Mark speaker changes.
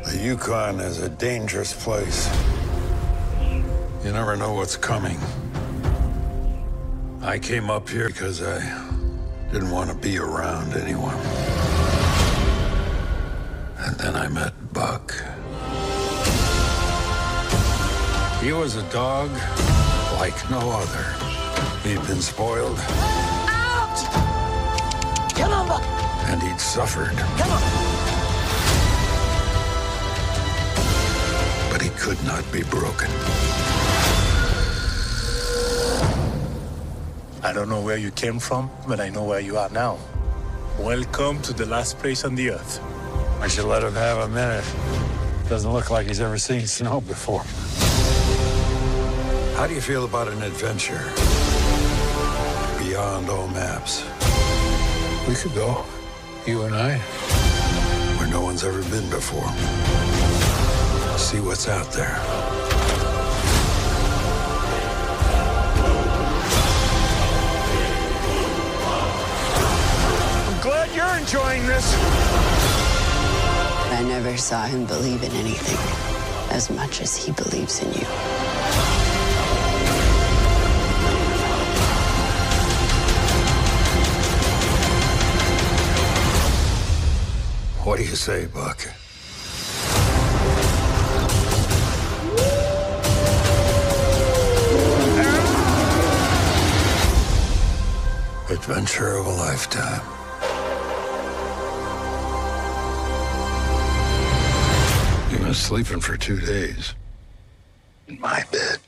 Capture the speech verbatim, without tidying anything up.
Speaker 1: The Yukon is a dangerous place. You never know what's coming. I came up here because I didn't want to be around anyone. And then I met Buck. He was a dog like no other. He'd been spoiled.
Speaker 2: Out! Come on, Buck!
Speaker 1: And he'd suffered.
Speaker 2: Come on!
Speaker 1: But he could not be broken.
Speaker 3: I don't know where you came from, but I know where you are now. Welcome to the last place on the earth.
Speaker 1: I should let him have a minute. Doesn't look like he's ever seen snow before. How do you feel about an adventure beyond all maps? We could go, you and I, where no one's ever been before. See what's out there. I'm glad you're enjoying this.
Speaker 4: I never saw him believe in anything as much as he believes in you.
Speaker 1: What do you say, Buck? Adventure of a lifetime. You've been sleeping for two days in my bed.